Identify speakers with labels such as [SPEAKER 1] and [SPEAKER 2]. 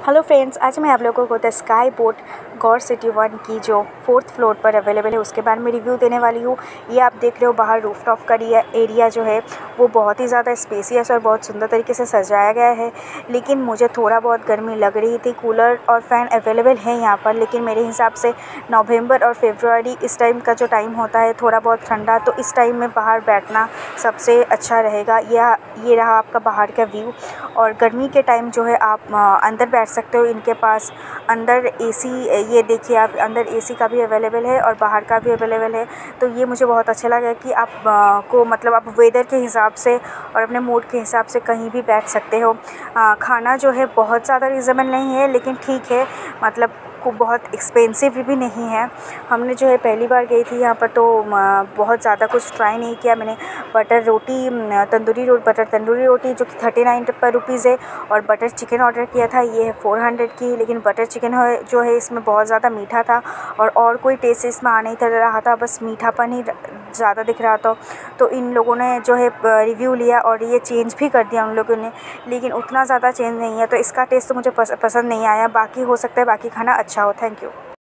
[SPEAKER 1] Hello friends, आज मैं आप लोगों को the sky boat Gaur city 1 की जो 4th फ्लोर पर अवेलेबल है उसके बारे में रिव्यू देने वाली हूँ। ये आप देख रहे हो बाहर रूफटॉप का एरिया जो है वो बहुत ही ज़्यादा स्पेसियस और बहुत सुंदर तरीके से सजाया गया है। लेकिन मुझे थोड़ा बहुत गर्मी लग रही थी। कूलर और फ़ैन अवेलेबल है यहाँ पर, लेकिन मेरे हिसाब से नवंबर और फरवरी इस टाइम का जो टाइम होता है थोड़ा बहुत ठंडा, तो इस टाइम में बाहर बैठना सबसे अच्छा रहेगा। ये रहा आपका बाहर का व्यू। और गर्मी के टाइम जो है आप अंदर बैठ सकते हो। इनके पास अंदर एसी, ये देखिए आप, अंदर एसी का भी अवेलेबल है और बाहर का भी अवेलेबल है। तो ये मुझे बहुत अच्छा लगा कि आप को मतलब आप वेदर के हिसाब से और अपने मूड के हिसाब से कहीं भी बैठ सकते हो। खाना जो है बहुत ज़्यादा रीज़नेबल नहीं है, लेकिन ठीक है, मतलब को बहुत एक्सपेंसिव भी नहीं है। हमने जो है पहली बार गई थी यहाँ पर, तो बहुत ज़्यादा कुछ ट्राई नहीं किया मैंने। बटर तंदूरी रोटी जो कि 39 रुपीज़ है, और बटर चिकन ऑर्डर किया था, ये है 400 की। लेकिन बटर चिकन जो है इसमें बहुत ज़्यादा मीठा था और कोई टेस्ट इसमें आ नहीं रहा था, बस मीठापन ही ज़्यादा दिख रहा था। तो इन लोगों ने जो है रिव्यू लिया और ये चेंज भी कर दिया उन लोगों ने, लेकिन उतना ज़्यादा चेंज नहीं है। तो इसका टेस्ट तो मुझे पसंद नहीं आया। बाकी हो सकता है बाकी खाना अच्छा हो। Thank you.